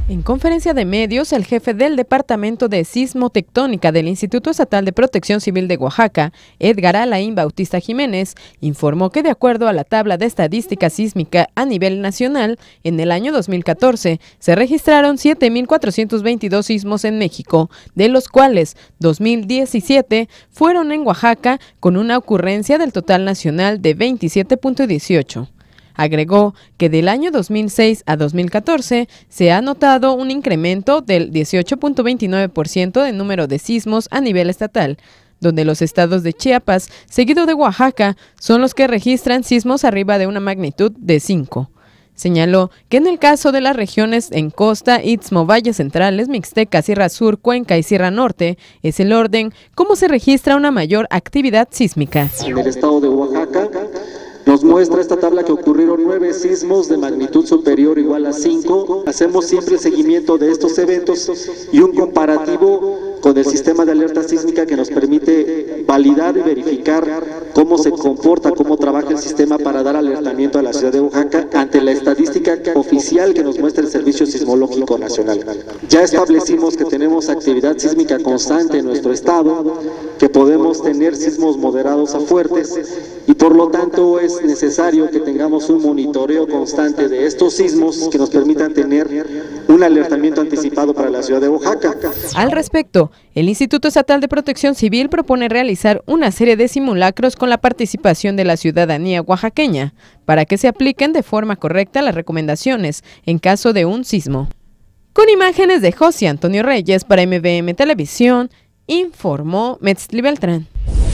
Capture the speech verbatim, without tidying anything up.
En conferencia de medios, el jefe del Departamento de Sismotectónica del Instituto Estatal de Protección Civil de Oaxaca, Edgar Alain Bautista Jiménez, informó que de acuerdo a la tabla de estadística sísmica a nivel nacional, en el año dos mil catorce se registraron siete mil cuatrocientos veintidós sismos en México, de los cuales dos mil diecisiete fueron en Oaxaca, con una ocurrencia del total nacional de veintisiete punto dieciocho. Agregó que del año dos mil seis a dos mil catorce se ha notado un incremento del dieciocho punto veintinueve por ciento del número de sismos a nivel estatal, donde los estados de Chiapas, seguido de Oaxaca, son los que registran sismos arriba de una magnitud de cinco. Señaló que en el caso de las regiones en costa, Istmo, Valles Centrales, Mixteca, Sierra Sur, Cuenca y Sierra Norte, es el orden cómo se registra una mayor actividad sísmica. En el estado de Oaxaca nos muestra esta tabla que ocurrieron nueve sismos de magnitud superior o igual a cinco. Hacemos siempre el seguimiento de estos eventos y un comparativo con el sistema de alerta sísmica que nos permite validar y verificar cómo se comporta, cómo trabaja el sistema para dar alertamiento a la ciudad de Oaxaca ante la estadística oficial que nos muestra el Servicio Sismológico Nacional. Ya establecimos que tenemos actividad sísmica constante en nuestro estado, que podemos tener sismos moderados a fuertes y por lo tanto es necesario que tengamos un monitoreo constante de estos sismos que nos permitan tener un alertamiento anticipado para la ciudad de Oaxaca. Al respecto, el Instituto Estatal de Protección Civil propone realizar una serie de simulacros con la participación de la ciudadanía oaxaqueña para que se apliquen de forma correcta las recomendaciones en caso de un sismo. Con imágenes de José Antonio Reyes para M V M Televisión, informó Metzli Beltrán.